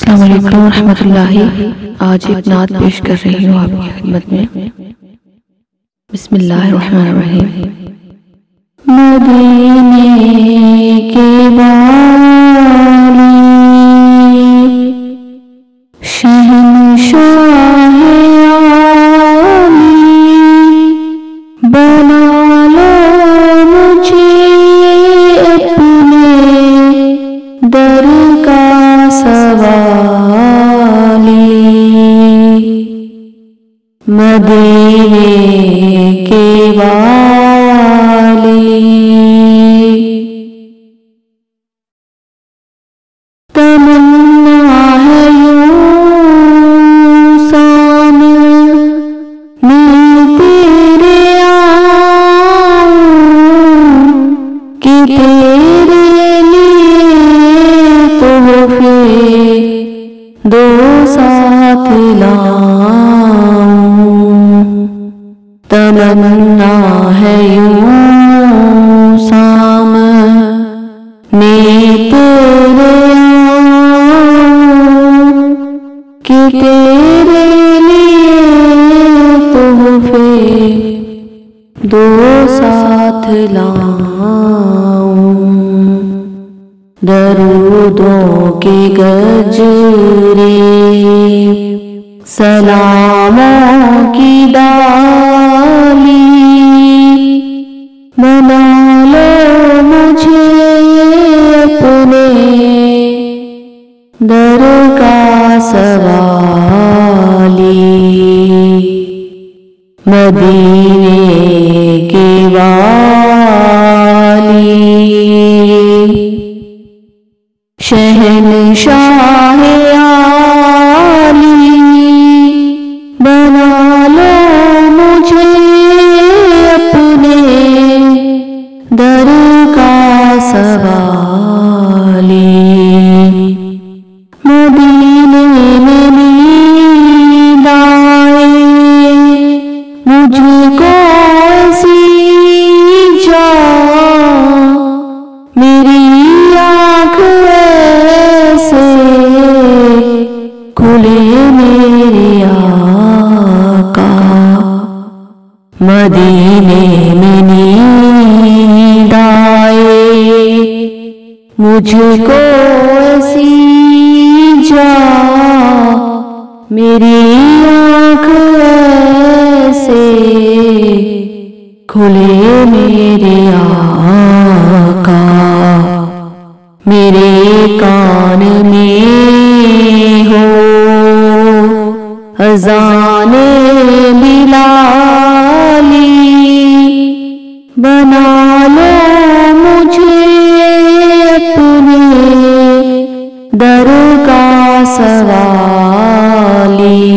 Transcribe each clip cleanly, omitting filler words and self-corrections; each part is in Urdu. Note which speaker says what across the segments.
Speaker 1: السلام علیکم ورحمۃ اللہ۔ آج ایک نعت پیش کر رہی ہوں آپ کی خدمت میں۔ بسم اللہ الرحمن الرحیم۔ مدینے کے والی شہنشاہ عالی، بنا لو مجھے اپنے در کا مدینے کے والی، تمنا ہے یوں سامنے تیرے آؤں کہ تیرے لیے تحفے دو ساتھ لاؤں۔ تمنا ہے یوں سامنے تیرے آؤں کہ تیرے لیے تحفے دو ساتھ لاؤں۔ درودوں کے گجرے، سلاموں کی ڈالی، بنا لو مجھے اپنے در کا سوالی۔ مدینے کے والی شہنشاہ عالی، بنا لو مجھے اپنے در کا سوالی۔ مدینے میں نیند آئے مجھ کو ایسی جا، میری آنکھ ایسے کھلے میرے آقا۔ مدینے میں نیند آئے مجھ کو ایسی جا، میری آنکھ ایسے کھلے میرے آقا۔ میرے کان میں ہو اذان بلالی، بنا لو مجھے اپنے در کا سوالی۔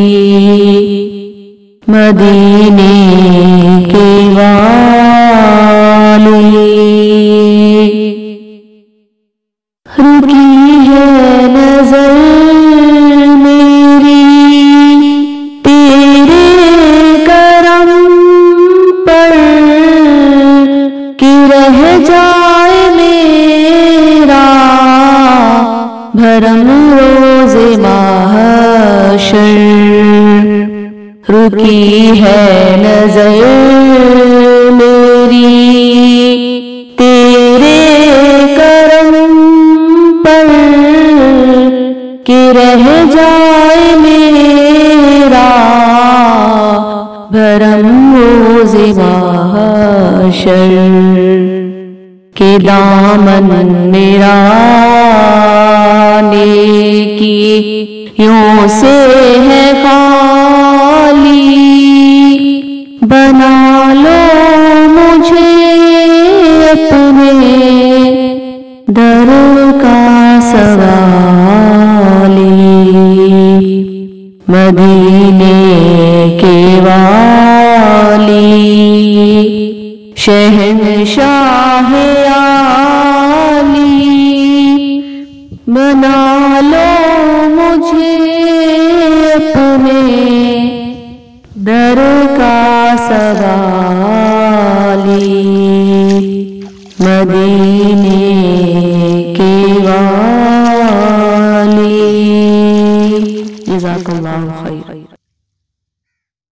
Speaker 1: مدینے کے والی رکی ہے نظر میری تیرے کرم پر، کہ رہ جائے میرا بھرم روز محشر۔ رکی ہے نظر میری تیرے کرم پر، کہ رہ جائے میرا بھرم روز محشر۔ کہ دامن میرا نیکیوں سے ہے خالی، بنا لو مجھے اپنے در کا سوالی۔ مدینے کے والی شہنشاہ عالی، بنا لو مجھے اپنے در کا سوالی۔ مدینے کے والی جزاک اللہ خیر۔